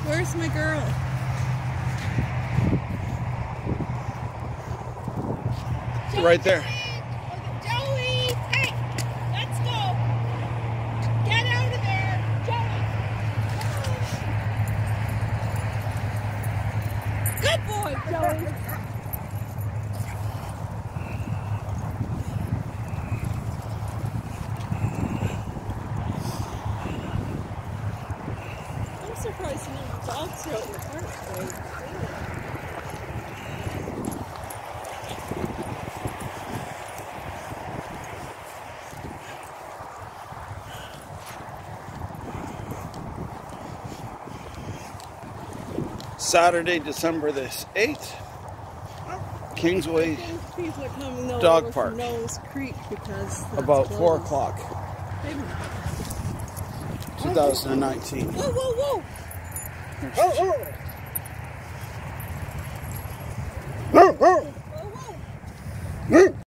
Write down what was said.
Where's my girl? Joey, right there. Joey! Hey! Let's go! Get out of there! Joey! Good boy, Joey! I'm surprised you didn't dog throat your heart rate. Saturday, December the 8th, Kingsway People are coming over Dog Park. from Nose Creek because About closed. 4 o'clock, Maybe not. 2019. Whoa, whoa, whoa! Oh, oh.